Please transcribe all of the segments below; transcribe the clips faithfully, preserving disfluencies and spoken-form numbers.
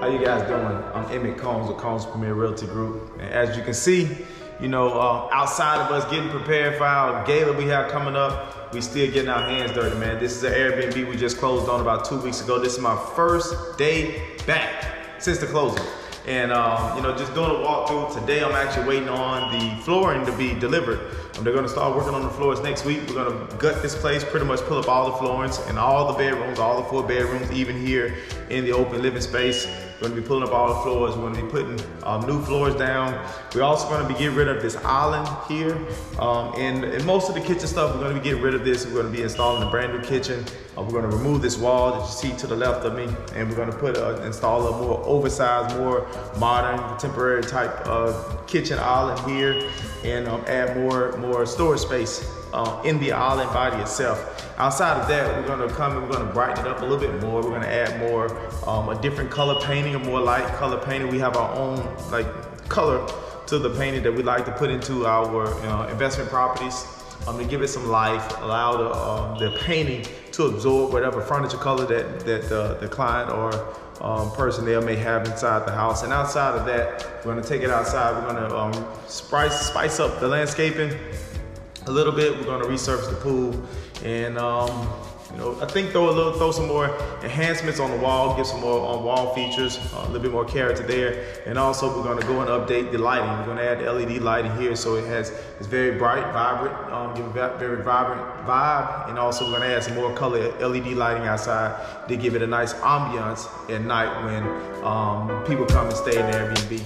How you guys doing? I'm Emmett Combs with Combs Premier Realty Group. And as you can see, you know, uh, outside of us getting prepared for our gala we have coming up, we still getting our hands dirty, man. This is an Airbnb we just closed on about two weeks ago. This is my first day back since the closing. And um, you know, just doing a walkthrough. Today I'm actually waiting on the flooring to be delivered. And they're gonna start working on the floors next week. We're gonna gut this place, pretty much pull up all the floorings and all the bedrooms, all the four bedrooms, even here in the open living space. We're gonna be pulling up all the floors. We're gonna be putting um, new floors down. We're also gonna be getting rid of this island here. Um, and, and most of the kitchen stuff, we're gonna be getting rid of this. We're gonna be installing a brand new kitchen. Uh, we're gonna remove this wall that you see to the left of me. And we're gonna put uh, install a more oversized, more modern, contemporary type of kitchen island here. And um, add more, more storage space uh, in the island body itself. Outside of that, we're gonna come and we're gonna brighten it up a little bit more. We're gonna add more, um, a different color painting, a more light color painting. We have our own like color to the painting that we like to put into our you know, investment properties um, to give it some life, allow the, um, the painting to absorb whatever furniture color that, that uh, the client or um, person there may have inside the house. And outside of that, we're gonna take it outside. We're gonna um, spice, spice up the landscaping a little bit. We're gonna resurface the pool. And um, you know, I think throw a little, throw some more enhancements on the wall, give some more on wall features, uh, a little bit more character there. And also, we're going to go and update the lighting. We're going to add the L E D lighting here, so it has it's very bright, vibrant, um, give a very vibrant vibe. And also, we're going to add some more color L E D lighting outside to give it a nice ambiance at night when um, people come and stay in the Airbnb.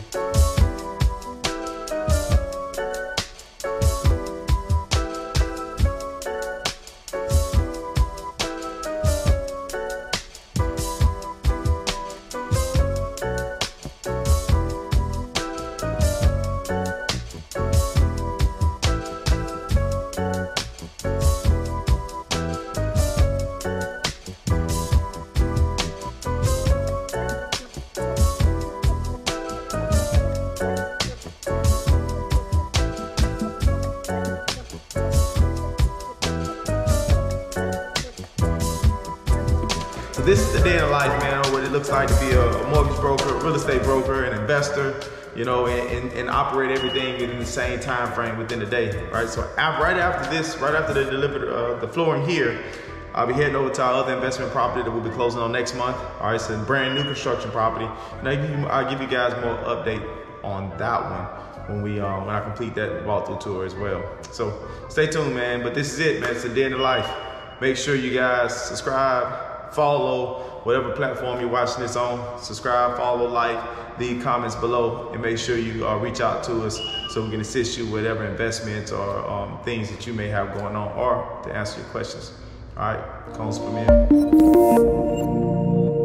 So this is the day in life, man, what it looks like to be a, a mortgage broker, real estate broker, an investor, you know, and, and, and operate everything within the same time frame within the day, right? So right after this, right after they deliver uh, the flooring here, I'll be heading over to our other investment property that we'll be closing on next month. All right, it's a brand new construction property. And I'll give you, I'll give you guys more update on that one when we um, when I complete that walkthrough tour as well. So stay tuned, man. But this is it, man. It's a day in the life. Make sure you guys subscribe, follow whatever platform you're watching this on. Subscribe, follow, like, leave comments below, and make sure you uh, reach out to us so we can assist you with whatever investments or um, things that you may have going on, or to answer your questions. All right, Combs Premier.